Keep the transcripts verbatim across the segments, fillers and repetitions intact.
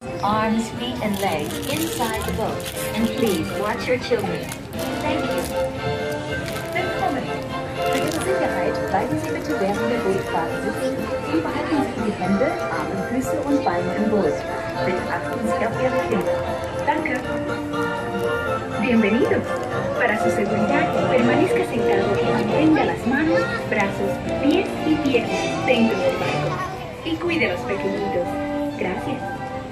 Arms, feet, and legs inside the boat. And please watch your children. Thank you. Willkommen. Für Ihre Sicherheit bleiben Sie bitte während der Bootfahrt sitzen und behalten Sie die Hände, Arme, Füße und Beine im Boot. Bitte achten Sie auf Ihre Kinder. Danke. Bienvenidos. Para su seguridad, permanezca sentado y mantenga las manos, brazos, pies y piernas dentro del barco. Y cuide a los pequeñitos. Gracias.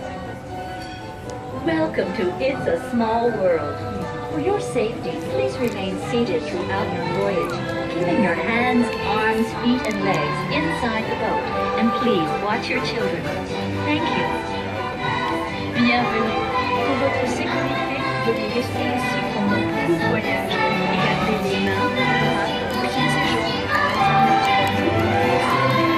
Welcome to It's a Small World. For your safety, please remain seated throughout your voyage, keeping your hands, arms, feet, and legs inside the boat. And please watch your children. Thank you. Bienvenue. Pour votre sécurité, veuillez rester ici pendant tout le voyage et garder les mains, bras, pieds et jambes à l'intérieur du bateau.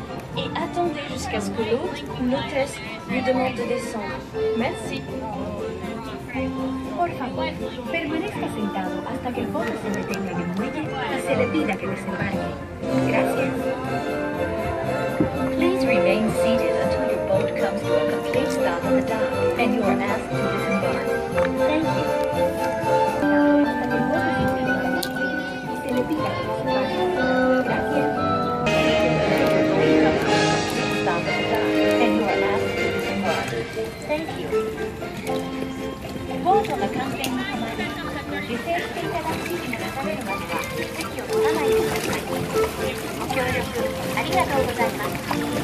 Et attendez jusqu'à ce que l'hôte ou l'hôtesse lui demande de descendre. Merci. Por favor, permanezca sentado hasta que el bote se detenga en el muelle y se le pida que desembarque. Gracias. Please remain seated until your boat comes to a complete stop at the dock and you are asked to disembark. Thank you. Hasta que el bote se detenga en el muelle y se le pida que desembarque. Gracias. Stop at the dock and you are asked to disembark. Thank you. ボートが完全に止まり、受精していただく地域に出されるまでは席を取らないでください。ご協力ありがとうございます。